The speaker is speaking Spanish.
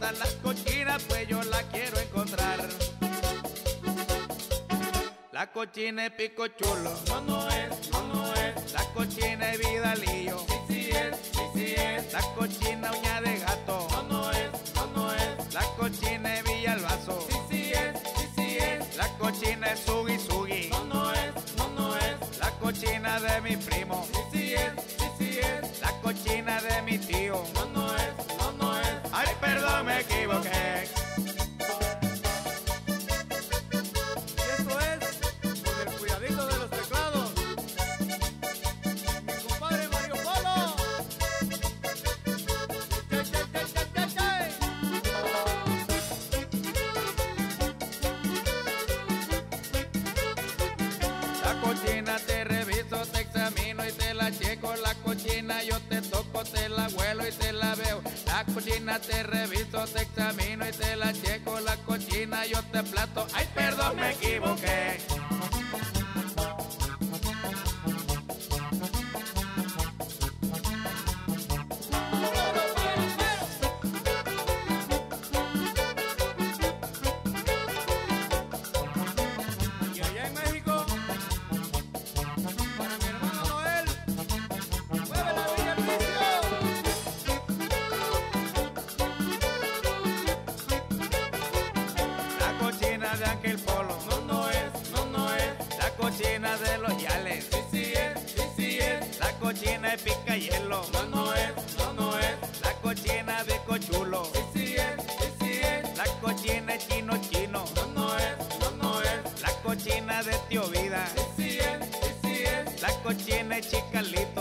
están las cochinas? Pues yo la quiero encontrar. La cochina es Pico Chulo, no es, no es. la cochina es Vidalillo, Sí es, sí es. la cochina Uña de Gato, No es, no es. la cochina es Villalbazo, Sí es. la cochina es Sugi Sugi, No es, no es. la cochina de mi primo, Sí es. la cochina de mi tío. No es, no es. Ay, perdón, me equivoqué. Y esto es con el cuidadito de los teclados. Mi compadre Mario Polo. Che. La cochina te reviso, te examino y te la checo. La cochina yo te toco, te la huelo y te la veo. La cochina te reviso, te examino y te la checo. La cochina yo te plato. Ay, perdón, me equivoqué. Y allá en México, para mi hermano Noel, mueve la Villa El La cochina de Ángel Polo, no es. la cochina de los Yales, Sí es. la cochina de Picayelo, No es. la cochina de Cochulo, Sí es. la cochina de Chino Chino, No es. la cochina de Tío Vida, Sí es. la cochina de Chicalito.